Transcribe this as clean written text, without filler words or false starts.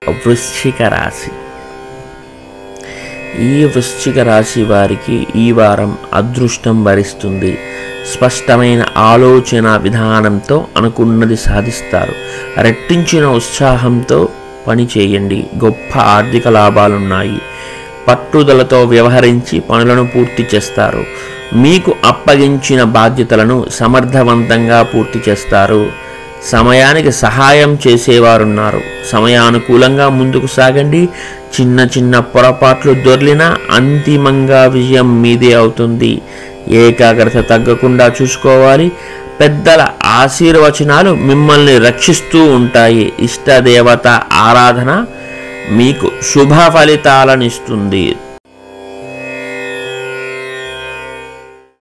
వృశ్చిక రాశి. ఈ వృశ్చిక రాశి వారికి ఈ వారం అదృష్టం వరిస్తుంది. స్పష్టమైన ఆలోచన విధానంతో అనుకున్నది సాధిస్తారు. రెట్టించిన ఉత్సాహంతో పని చేయండి. గొప్ప ఆర్థిక లాభాలున్నాయి. పట్టుదలతో వ్యవహరించి పనులను పూర్తి చేస్తారు. మీకు అప్పగించిన బాధ్యతలను సమర్థవంతంగా పూర్తి చేస్తారు. సమయానికి సహాయం చేసేవారున్నారు. సమయానుకూలంగా ముందుకు సాగండి. చిన్న చిన్న పొరపాట్లు దొర్లినా అంతిమంగా విజయం మీదే అవుతుంది. ఏకాగ్రత తగ్గకుండా చూసుకోవాలి. పెద్దల ఆశీర్వచనాలు మిమ్మల్ని రక్షిస్తూ ఉంటాయి. ఇష్టదేవత ఆరాధన మీకు శుభ ఫలితాలనిస్తుంది.